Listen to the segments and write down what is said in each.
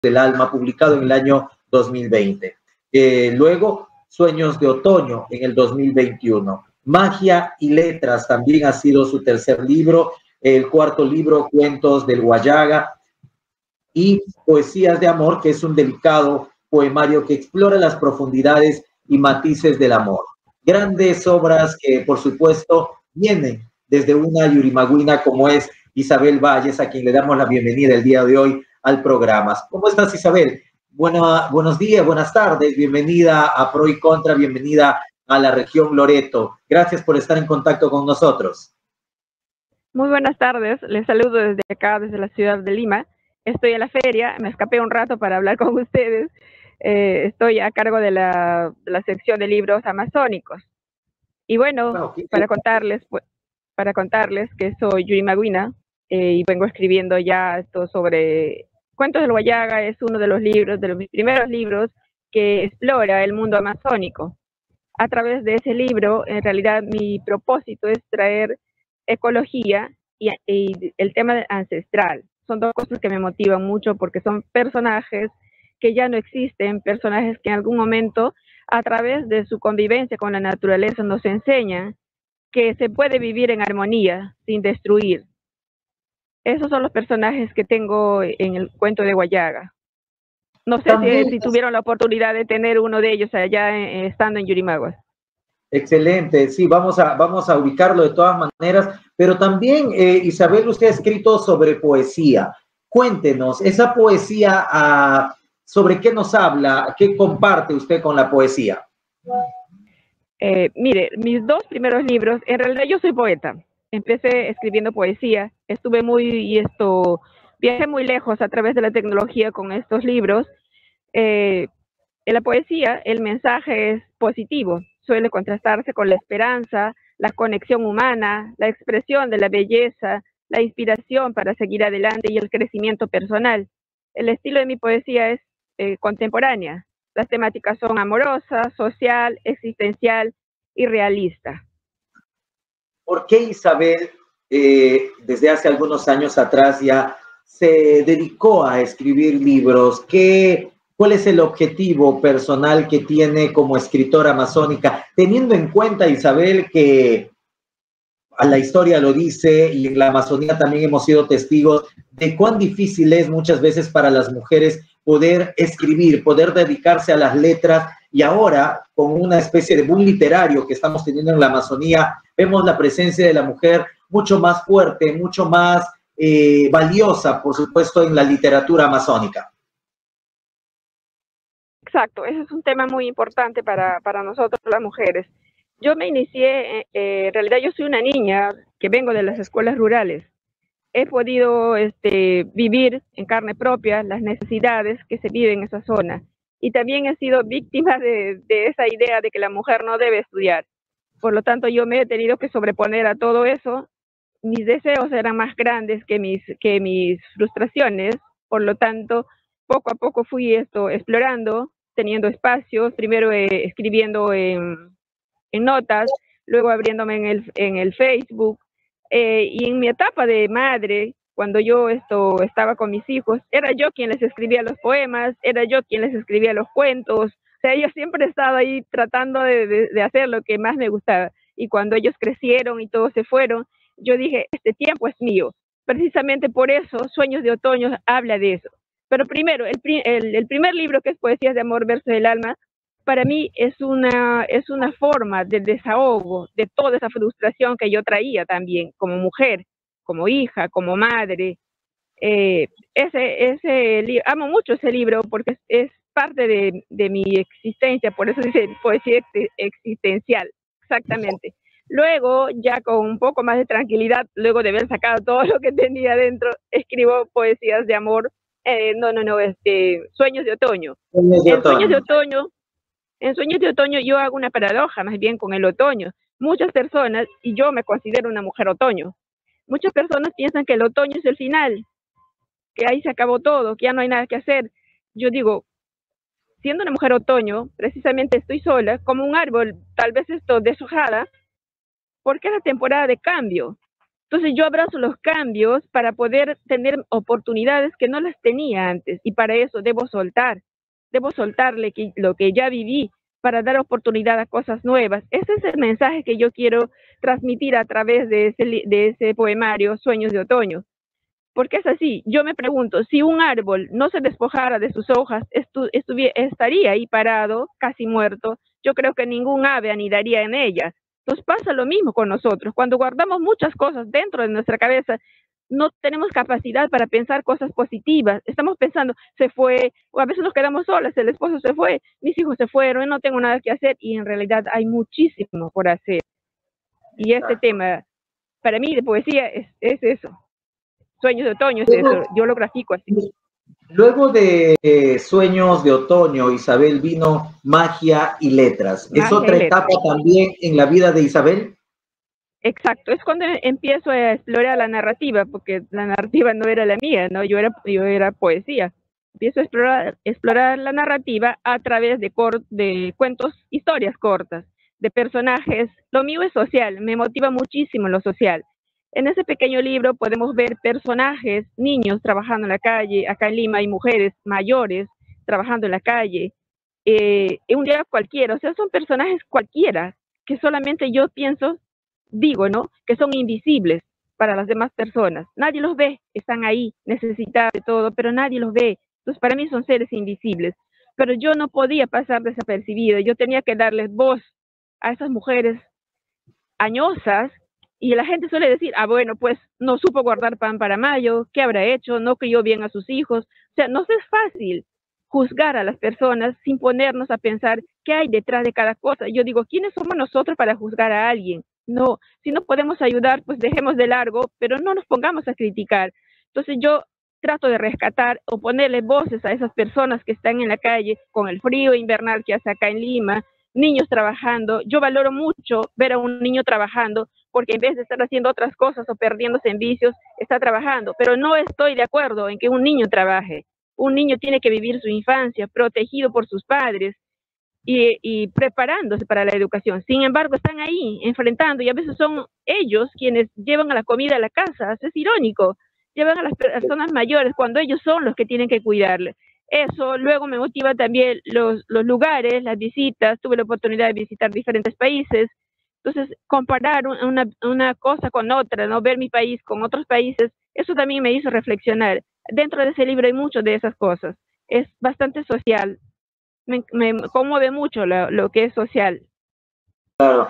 del Alma, publicado en el año 2020. Luego, Sueños de Otoño en el 2021. Magia y Letras también ha sido su tercer libro. El cuarto libro, Cuentos del Huallaga, y Poesías de Amor, que es un delicado poemario que explora las profundidades y matices del amor. Grandes obras que, por supuesto, vienen desde una yurimagüina como es Isabel Valles, a quien le damos la bienvenida el día de hoy al programa. ¿Cómo estás, Isabel? Buenos días, buenas tardes, bienvenida a Pro y Contra, bienvenida a la región Loreto. Gracias por estar en contacto con nosotros. Muy buenas tardes, les saludo desde acá, desde la ciudad de Lima. Estoy en la feria, me escapé un rato para hablar con ustedes. Estoy a cargo de la sección de libros amazónicos. Y bueno, para contarles que soy yurimagüina y vengo escribiendo ya esto sobre Cuentos del Huallaga. Es uno de los libros, de mis primeros libros que explora el mundo amazónico. A través de ese libro, en realidad mi propósito es traer ecología y el tema ancestral. Son dos cosas que me motivan mucho porque son personajes que ya no existen, personajes que en algún momento, a través de su convivencia con la naturaleza, nos enseñan que se puede vivir en armonía, sin destruir. Esos son los personajes que tengo en el cuento de Huallaga. No sé si tuvieron la oportunidad de tener uno de ellos allá estando en Yurimaguas. Excelente, sí, vamos a ubicarlo de todas maneras, pero también, Isabel, usted ha escrito sobre poesía. Cuéntenos, esa poesía, ¿sobre qué nos habla? ¿Qué comparte usted con la poesía? Mire, mis dos primeros libros, en realidad yo soy poeta. Empecé escribiendo poesía, viajé muy lejos a través de la tecnología con estos libros. En la poesía el mensaje es positivo, suele contrastarse con la esperanza, la conexión humana, la expresión de la belleza, la inspiración para seguir adelante y el crecimiento personal. El estilo de mi poesía es contemporánea. Las temáticas son amorosa, social, existencial y realista. ¿Por qué Isabel, desde hace algunos años atrás ya se dedicó a escribir libros? ¿Cuál es el objetivo personal que tiene como escritora amazónica? Teniendo en cuenta, Isabel, que a la historia lo dice y en la Amazonía también hemos sido testigos de cuán difícil es muchas veces para las mujeres poder escribir, poder dedicarse a las letras, y ahora con una especie de boom literario que estamos teniendo en la Amazonía, vemos la presencia de la mujer mucho más fuerte, mucho más valiosa, por supuesto, en la literatura amazónica. Exacto, ese es un tema muy importante para nosotros las mujeres. Yo me inicié, en realidad yo soy una niña que vengo de las escuelas rurales. He podido vivir en carne propia las necesidades que se viven en esa zona. Y también he sido víctima de esa idea de que la mujer no debe estudiar. Por lo tanto, yo me he tenido que sobreponer a todo eso. Mis deseos eran más grandes que mis frustraciones. Por lo tanto, poco a poco fui explorando, teniendo espacios, primero escribiendo en notas, luego abriéndome en el Facebook, y en mi etapa de madre, cuando yo estaba con mis hijos, era yo quien les escribía los poemas, era yo quien les escribía los cuentos. O sea, yo siempre he estado ahí tratando de hacer lo que más me gustaba. Y cuando ellos crecieron y todos se fueron, yo dije, este tiempo es mío. Precisamente por eso, Sueños de Otoño habla de eso. Pero primero, el primer libro, que es Poesías de Amor, Versos del Alma, para mí es una forma de desahogo de toda esa frustración que yo traía también como mujer, como hija, como madre. Amo mucho ese libro porque es parte de mi existencia, por eso dice poesía existencial, exactamente. Luego, ya con un poco más de tranquilidad, luego de haber sacado todo lo que tenía dentro, escribo poesías de amor, Sueños de Otoño. En Sueños de Otoño yo hago una paradoja más bien con el otoño. Muchas personas, y yo me considero una mujer otoño, muchas personas piensan que el otoño es el final, que ahí se acabó todo, que ya no hay nada que hacer. Yo digo, siendo una mujer otoño, precisamente estoy sola, como un árbol, tal vez deshojada, porque es la temporada de cambio. Entonces yo abrazo los cambios para poder tener oportunidades que no las tenía antes, y para eso debo soltarle lo que ya viví para dar oportunidad a cosas nuevas. Ese es el mensaje que yo quiero transmitir a través de ese poemario Sueños de Otoño. Porque es así, yo me pregunto, si un árbol no se despojara de sus hojas, estaría ahí parado, casi muerto. Yo creo que ningún ave anidaría en ella. Entonces pasa lo mismo con nosotros. Cuando guardamos muchas cosas dentro de nuestra cabeza, no tenemos capacidad para pensar cosas positivas. Estamos pensando, se fue, o a veces nos quedamos solas, el esposo se fue, mis hijos se fueron, no tengo nada que hacer, y en realidad hay muchísimo por hacer. Y este tema, para mí, de poesía es eso. Sueños de Otoño, es eso, yo lo grafico así. Luego de Sueños de Otoño, Isabel, vino Magia y Letras. ¿Es otra etapa también en la vida de Isabel? Exacto, es cuando empiezo a explorar la narrativa, porque la narrativa no era la mía, ¿no? Yo era poesía. Empiezo a explorar la narrativa a través de cuentos, historias cortas, de personajes. Lo mío es social, me motiva muchísimo lo social. En ese pequeño libro podemos ver personajes, niños trabajando en la calle. Acá en Lima hay mujeres mayores trabajando en la calle. En un día cualquiera, o sea, son personajes cualquiera que solamente yo digo, ¿no? Que son invisibles para las demás personas. Nadie los ve, están ahí, necesitados de todo, pero nadie los ve. Entonces, para mí son seres invisibles. Pero yo no podía pasar desapercibido. Yo tenía que darles voz a esas mujeres añosas. Y la gente suele decir, bueno, pues no supo guardar pan para mayo, ¿qué habrá hecho? No crió bien a sus hijos. O sea, no es fácil juzgar a las personas sin ponernos a pensar qué hay detrás de cada cosa. Yo digo, ¿quiénes somos nosotros para juzgar a alguien? No, si no podemos ayudar, pues dejemos de largo, pero no nos pongamos a criticar. Entonces yo trato de rescatar o ponerle voces a esas personas que están en la calle con el frío invernal que hace acá en Lima, niños trabajando. Yo valoro mucho ver a un niño trabajando, porque en vez de estar haciendo otras cosas o perdiéndose en vicios, está trabajando. Pero no estoy de acuerdo en que un niño trabaje. Un niño tiene que vivir su infancia protegido por sus padres y preparándose para la educación. Sin embargo, están ahí enfrentando, y a veces son ellos quienes llevan a la comida a la casa. Es irónico, llevan a las personas mayores cuando ellos son los que tienen que cuidarle. Eso luego me motiva también los lugares, las visitas. Tuve la oportunidad de visitar diferentes países. Entonces, comparar una cosa con otra, ¿no? Ver mi país con otros países, eso también me hizo reflexionar. Dentro de ese libro hay mucho de esas cosas. Es bastante social. Me conmueve mucho lo que es social. Claro.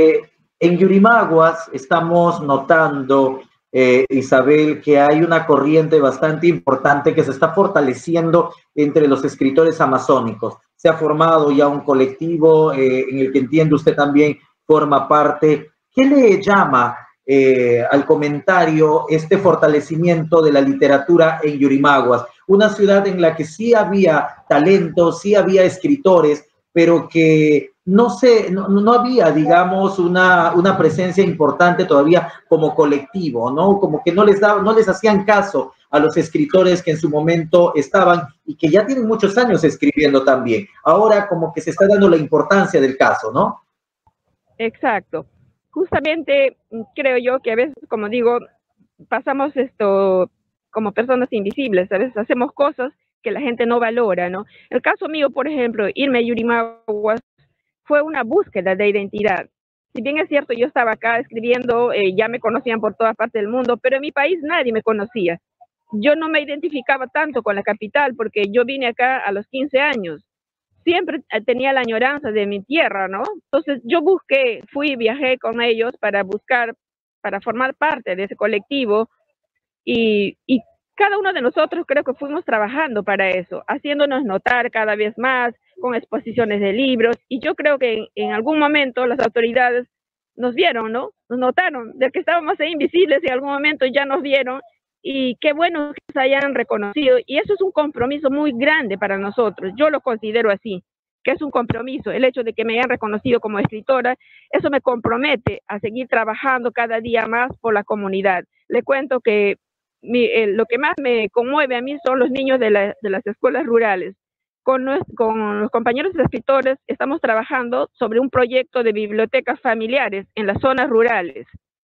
En Yurimaguas estamos notando, Isabel, que hay una corriente bastante importante que se está fortaleciendo entre los escritores amazónicos. Se ha formado ya un colectivo en el que entiende usted también forma parte. ¿Qué le llama al comentario este fortalecimiento de la literatura en Yurimaguas? Una ciudad en la que sí había talento, sí había escritores, pero que no había, digamos, una presencia importante todavía como colectivo, ¿no? Como que no les hacían caso a los escritores que en su momento estaban y que ya tienen muchos años escribiendo también. Ahora como que se está dando la importancia del caso, ¿no? Exacto. Justamente creo yo que a veces, como digo, pasamos esto como personas invisibles. A veces hacemos cosas que la gente no valora, ¿no? El caso mío, por ejemplo, irme a Yurimaguas fue una búsqueda de identidad. Si bien es cierto, yo estaba acá escribiendo, ya me conocían por toda parte del mundo, pero en mi país nadie me conocía. Yo no me identificaba tanto con la capital porque yo vine acá a los 15 años. Siempre tenía la añoranza de mi tierra, ¿no? Entonces yo viajé con ellos para formar parte de ese colectivo, y cada uno de nosotros creo que fuimos trabajando para eso, haciéndonos notar cada vez más, con exposiciones de libros, y yo creo que en algún momento las autoridades nos vieron, ¿no? Nos notaron de que estábamos ahí invisibles, y en algún momento ya nos vieron, y qué bueno que nos hayan reconocido, y eso es un compromiso muy grande para nosotros. Yo lo considero así, que es un compromiso. El hecho de que me hayan reconocido como escritora, eso me compromete a seguir trabajando cada día más por la comunidad. Le cuento que lo que más me conmueve a mí son los niños de las escuelas rurales. Con los compañeros escritores estamos trabajando sobre un proyecto de bibliotecas familiares en las zonas rurales.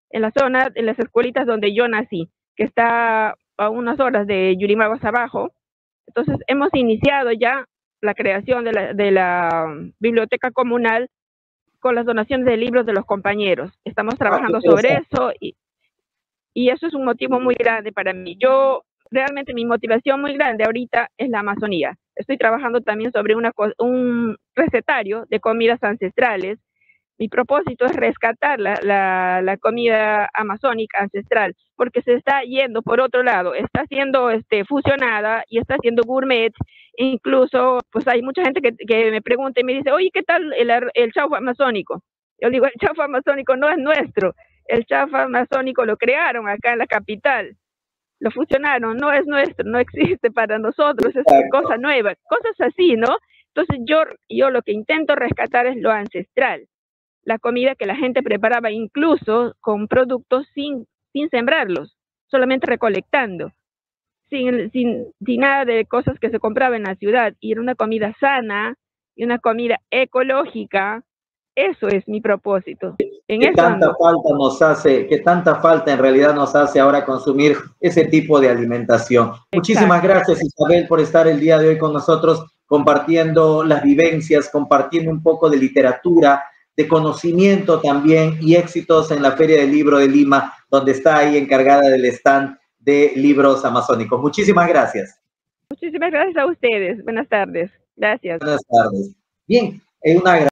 en la zona, en las escuelitas donde yo nací, que está a unas horas de Yurimaguas abajo. Entonces hemos iniciado ya la creación de la biblioteca comunal con las donaciones de libros de los compañeros. Estamos trabajando sobre eso y eso es un motivo muy grande para mí. Yo realmente mi motivación muy grande ahorita es la Amazonía. Estoy trabajando también sobre un recetario de comidas ancestrales. Mi propósito es rescatar la comida amazónica ancestral, porque se está yendo por otro lado, está siendo fusionada y está siendo gourmet. Incluso, pues hay mucha gente que me pregunta y me dice, oye, ¿qué tal el chaufa amazónico? Yo digo, el chaufa amazónico no es nuestro, el chaufa amazónico lo crearon acá en la capital, lo fusionaron, no es nuestro, no existe para nosotros, es cosa nueva, cosas así, ¿no? Entonces yo lo que intento rescatar es lo ancestral, la comida que la gente preparaba incluso con productos sin sembrarlos, solamente recolectando, sin nada de cosas que se compraba en la ciudad, y era una comida sana y una comida ecológica. Eso es mi propósito. ¿Qué tanta falta nos hace, qué tanta falta en realidad nos hace ahora consumir ese tipo de alimentación? Exacto. Muchísimas gracias, Isabel, por estar el día de hoy con nosotros, compartiendo las vivencias, compartiendo un poco de literatura, de conocimiento también y éxitos en la Feria del Libro de Lima, donde está ahí encargada del stand de libros amazónicos. Muchísimas gracias. Muchísimas gracias a ustedes. Buenas tardes. Gracias. Buenas tardes. Bien, una